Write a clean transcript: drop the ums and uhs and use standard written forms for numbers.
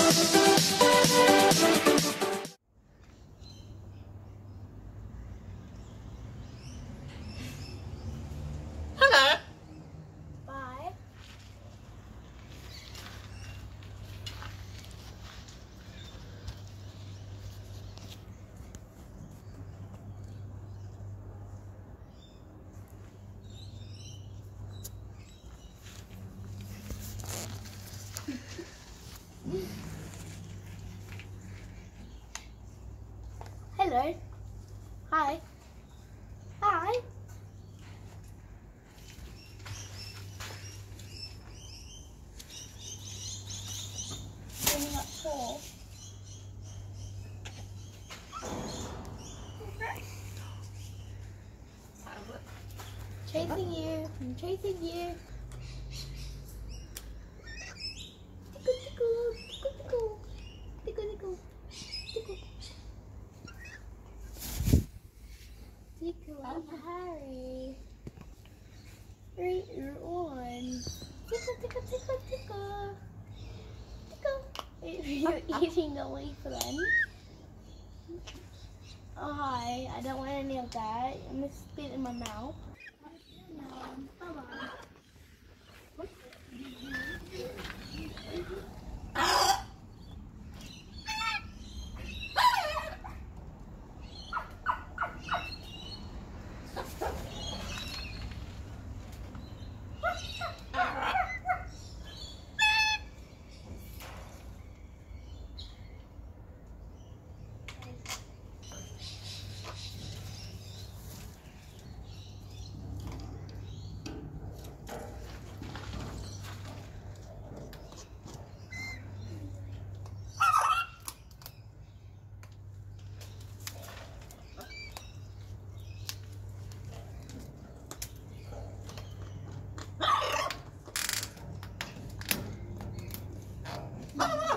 Hello. Hi. Hi. Bringing up four. Chasing you. I'm chasing you. Tickle, tickle, tickle, tickle, tickle, tickle, tickle. Tickle, Harry. 3, you're on. Tickle, tickle, tickle, tickle. Tickle. You're eating the leaflet. Oh, hi. I don't want any of that. I'm going to spit in my mouth. Bye-bye. Mama!